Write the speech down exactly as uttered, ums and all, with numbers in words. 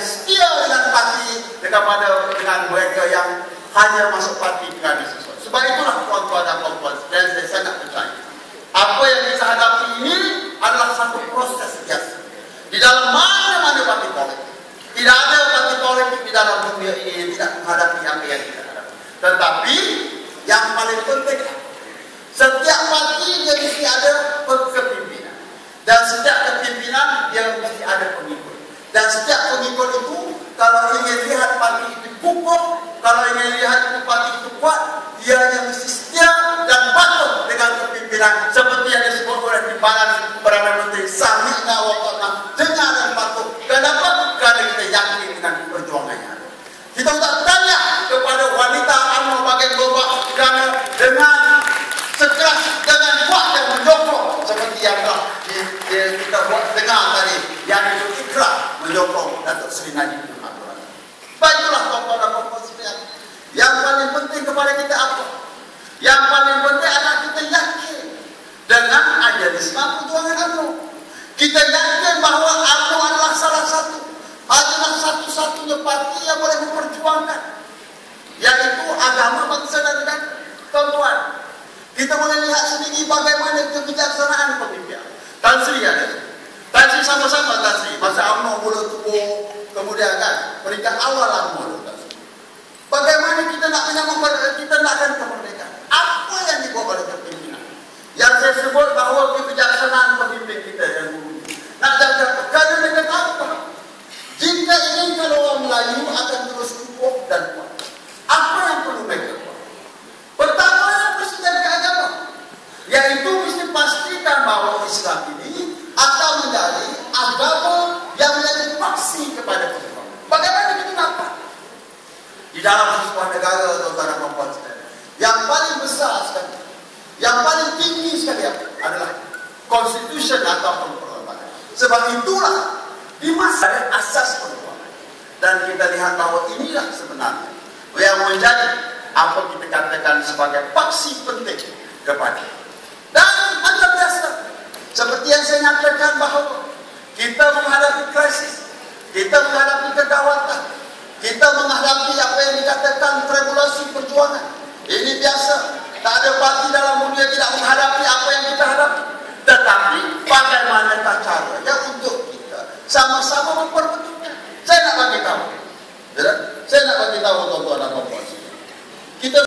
setia dengan parti kepada dengan mereka yang hanya masuk parti kerana sesuatu. Sebab itulah tuan-tuan dan puan-puan, dan saya sangat percaya apa yang kita hadapi ini adalah satu proses biasa di dalam mana-mana parti politik. Tidak ada parti politik di dalam dunia ini yang tidak menghadapi apa yang kita hadapi. Tetapi yang paling penting, setiap parti dia mesti ada kepimpinan, dan setiap kepimpinan dia mesti ada pengikut, dan setiap pengikut itu kalau ingin lihat parti itu kukuh, kalau ingin lihat parti itu kuat, dia hanya mesti setia dan patuh dengan kepimpinan seperti yang disebut oleh timbalan Perdana Menteri Sami'na wa ta'na, dengar dan patuh. Kenapa? Kerana kita yakin dengan perjuangannya. Kita tak tanya kepada wanita UMNO bagian bawah kerana dengan sekeras, dengan kuat yang menyokong seperti yang telah kita buat dengar tadi, yang itu ikhlas menyokong Datuk Seri Najib Razak. Baiklah tuan-tuan dan puan-puan sekalian, yang paling penting kepada kita apa? Yang paling penting adalah kita yakin dengan idealisme perjuangan UMNO. Kita yakin bahawa UMNO adalah salah satu, adalah satu-satunya parti yang boleh memperjuangkan, yaitu agama bangsa dan negara. Tuan-tuan, kita boleh lihat sendiri bagaimana kebijaksanaan pemimpin. Tan Sri ada, Tan Sri sama-sama Tan Sri masa UMNO mula tubuh, kemudian kan peringkat awal UMNO. Bagaimana kita nak menyambung, kita nak akan kemerdekaan? Apa yang dibuat oleh kepimpinan? Yang saya sebut bahawa kebijaksanaan pemimpin kita yang dulu nak jaga, kerana mereka tahu bahawa jika ingin kalau orang Melayu akan terus kukuh dan kuat, apa yang perlu mereka buat? Pertama, presiden keagama, yaitu mesti pastikan bahawa Islam ini akan menjadi agama yang menjadi faksi kepada perempuan. Bagaimana kita dapat? Di dalam sebuah negara, tuan-tuan dan puan-puan sekalian, yang paling besar sekali, yang paling tinggi sekali adalah konstitusi atau perlembagaan. Sebab itulah di masa asas perlembagaan. Dan kita lihat bahawa inilah sebenarnya yang menjadi apa kita katakan sebagai faksi penting kepada. Dan macam biasa, seperti yang saya nyatakan bahawa kita menghadapi krisis, kita menghadapi kegawatan, kita menghadapi apa yang dikatakan tribulasi perjuangan. Ini biasa. Tak ada parti dalam dunia tidak menghadapi apa yang kita hadapi. Tetapi bagaimanakah caranya untuk kita sama-sama memperbetulkan? Saya nak bagi tahu. Saya nak bagi tahu tuan-tuan dan puan-puan. Kita